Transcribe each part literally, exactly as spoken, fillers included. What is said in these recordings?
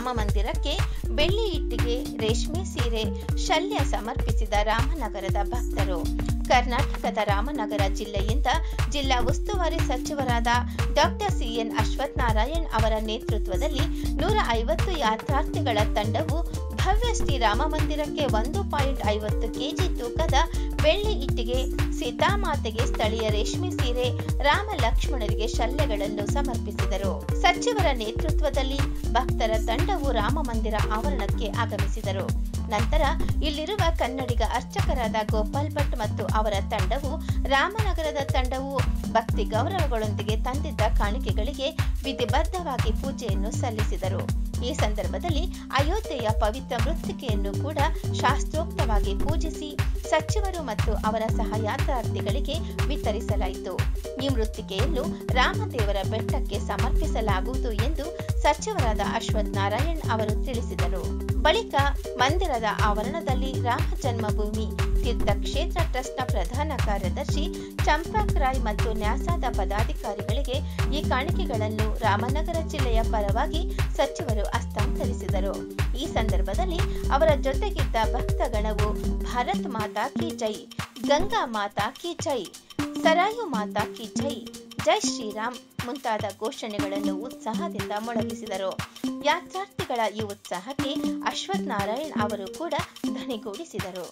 ರಾಮ ಮಂದಿರಕ್ಕೆ ಬೆಳ್ಳಿ ಇಟ್ಟಿಗೆ, ರೇಷ್ಮೆ ಸೀರೆ, ಶಲ್ಯ ಸಮರ್ಪಿಸಿದ ರಾಮನಗರದ ಭಕ್ತರು. ಕರ್ನಾಟಕದ ರಾಮನಗರ ಜಿಲ್ಲೆಯಿಂದ ಜಿಲ್ಲಾ ಉಸ್ತುವಾರಿ ಸಚಿವರಾದ ಡಾಕ್ಟರ್ ಸಿಎನ್ ಅಶ್ವಥ್ ನಾರಾಯಣ್ ಅವರ ನೇತೃತ್ವದಲ್ಲಿ ನೂರ ಐವತ್ತು ಯಾತ್ರಾರ್ಥಿಗಳ ತಂಡವು ಭವ್ಯ ಶ್ರೀರಾಮ ಮಂದಿರಕ್ಕೆ ಒಂದು ಪಾಯಿಂಟ್ ಐವತ್ತು ಕೆಜಿ ತೂಕದ ಬೆಳ್ಳಿ ಇಟ್ಟಿಗೆ, ಸೀತಾಮಾತೆಗೆ ಸ್ಥಳೀಯ ರೇಷ್ಮೆ ಸೀರೆ, ರಾಮ ಲಕ್ಷ್ಮಣರಿಗೆ ಶಲ್ಯಗಳನ್ನು ಸಮರ್ಪಿಸಿದರು. ಸಚಿವರ ನೇತೃತ್ವದಲ್ಲಿ ಭಕ್ತರ ತಂಡವು ರಾಮ ಮಂದಿರ ಆವರಣಕ್ಕೆ ಆಗಮಿಸಿದರು. ನಂತರ ಇಲ್ಲಿರುವ ಕನ್ನಡಿಗ ಅರ್ಚಕರಾದ ಗೋಪಾಲ್ ಭಟ್ ಮತ್ತು ಅವರ ತಂಡವು ರಾಮನಗರದ ತಂಡವು ಭಕ್ತಿ ಗೌರವಗಳೊಂದಿಗೆ ತಂದಿದ್ದ ಕಾಣಿಕೆಗಳಿಗೆ ವಿಧಿಬದ್ಧವಾಗಿ ಪೂಜೆಯನ್ನು ಸಲ್ಲಿಸಿದರು. ಈ ಸಂದರ್ಭದಲ್ಲಿ ಅಯೋಧ್ಯೆಯ ಪವಿತ್ರ ಮೃತ್ತಿಕೆಯನ್ನು ಕೂಡ ಶಾಸ್ತ್ರೋಕ್ತವಾಗಿ ಪೂಜಿಸಿ ಸಚಿವರು ಮತ್ತು ಅವರ ಸಹಯಾತ್ರಾರ್ಥಿಗಳಿಗೆ ವಿತರಿಸಲಾಯಿತು. ಈ ಮೃತ್ತಿಕೆಯನ್ನು ರಾಮದೇವರ ಬೆಟ್ಟಕ್ಕೆ ಸಮರ್ಪಿಸಲಾಗುವುದು ಎಂದು ಸಚಿವರಾದ ಅಶ್ವಥ್ ನಾರಾಯಣ್ ಅವರು ತಿಳಿಸಿದರು. ಬಳಿಕ ಮಂದಿರದ ಆವರಣದಲ್ಲಿ ರಾಮ ಜನ್ಮಭೂಮಿ ತೀರ್ಥಕ್ಷೇತ್ರ ಟ್ರಸ್ಟ್ನ ಪ್ರಧಾನ ಕಾರ್ಯದರ್ಶಿ ಚಂಪಕ್ ರಾಯ್ ಮತ್ತು ನ್ಯಾಸಾದ ಪದಾಧಿಕಾರಿಗಳಿಗೆ ಈ ಕಾಣಿಕೆಗಳನ್ನು ರಾಮನಗರ ಜಿಲ್ಲೆಯ ಪರವಾಗಿ ಸಚಿವರು ಹಸ್ತಾಂತರಿಸಿದರು. ಈ ಸಂದರ್ಭದಲ್ಲಿ ಅವರ ಜೊತೆಗಿದ್ದ ಭಕ್ತಗಣವು ಭಾರತ್ ಮಾತಾ ಕಿ ಜೈ, ಗಂಗಾ ಮಾತಾ ಕಿ ಜೈ, ಸರಾಯು ಮಾತಾ ಕಿ ಜೈ, ಜೈ ಶ್ರೀರಾಮ್ ಮುಂತಾದ ಘೋಷಣೆಗಳನ್ನು ಉತ್ಸಾಹದಿಂದ ಮೊಳಗಿಸಿದರು. ಯಾತ್ರಾರ್ಥಿಗಳ ಈ ಉತ್ಸಾಹಕ್ಕೆ ಅಶ್ವಥ್ ನಾರಾಯಣ್ ಅವರು ಕೂಡ ಧನಿಗೂಡಿಸಿದರು.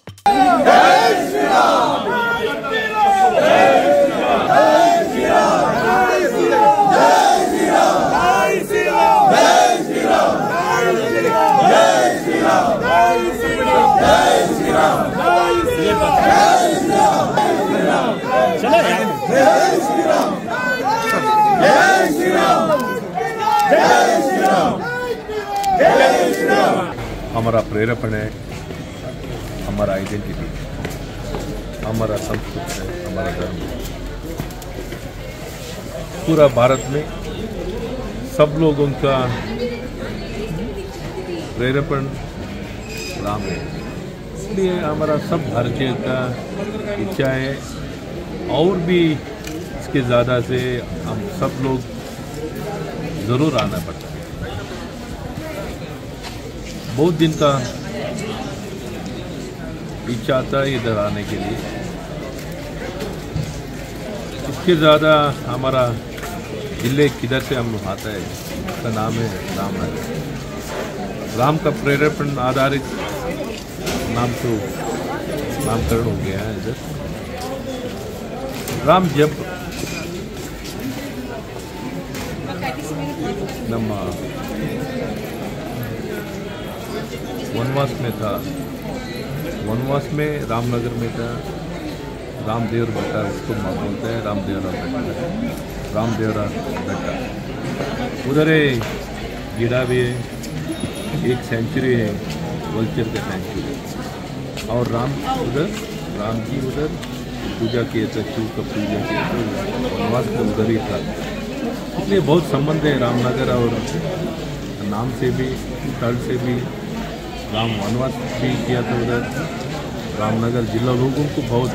हमारा प्रेरक है, हमारा आइडेंटिटी, हमारा संस्कृति है, हमारा धर्म। पूरा भारत में सब लोगों का प्रेरपण राम है, इसलिए हमारा सब भारतीय का इच्छा है और भी इसके ज़्यादा से हम सब लोग ज़रूर आना पड़ता है। बहुत दिन का इच्छा था इधर आने के लिए। इसके ज़्यादा हमारा जिले किधर से हम लोग आता है, उसका नाम है रामनगर। राम का प्रेरपण आधारित नाम तो नामकरण हो गया है इधर। राम जब ನಮ್ಮ वनवास में था, वनवास में रामनगर में था, रामदेवर बेटा उसको बोलते हैं, रामदेवरा बेटा, रामदेवरा बेटा। उधर गिरा भी है, एक सेंचुरी है, वल्चर का सेंचुरी। और राम उधर राम जी उधर पूजा किए थे, शिव का पूजा किए थे, वनवास में उधर ही था। इसलिए बहुत संबंध है रामनगर और नाम से भी, स्थल से भी। राम वनवास भी किया था उधर। रामनगर जिला लोगों को बहुत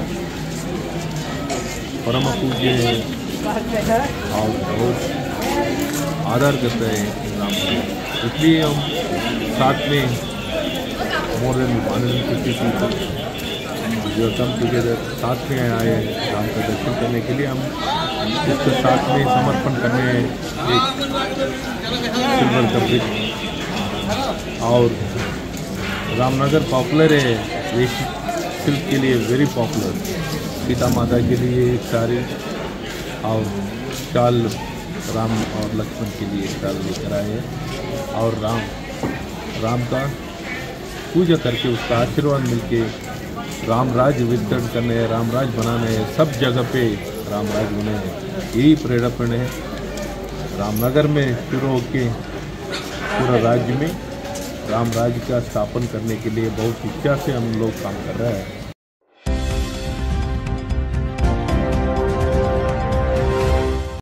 परम पूज्य है और बहुत आदर करते हैं राम को। इसलिए हम साथ में more than one hundred fifty people जो कम टुगेदर साथ में आए राम का दर्शन करने के लिए। हम इसके साथ में समर्पण करने एक सिल्वर का ब्रिज। और रामनगर पॉपुलर है रेशम सिल्क के लिए, वेरी पॉपुलर। सीता माता के लिए एक साड़ी और शाल, राम और लक्ष्मण के लिए एक शाल लेकर आए हैं। और राम राम का पूजा करके उसका आशीर्वाद मिलके राम राज्य विस्तरण करने, राम राज्य बनाने, सब जगह पे राम राज्य बने हैं। यही प्रेरपण है। रामनगर में शुरू होके पूरा राज्य में राम राज्य का स्थापन करने के लिए बहुत इच्छा से हम लोग काम कर रहे हैं।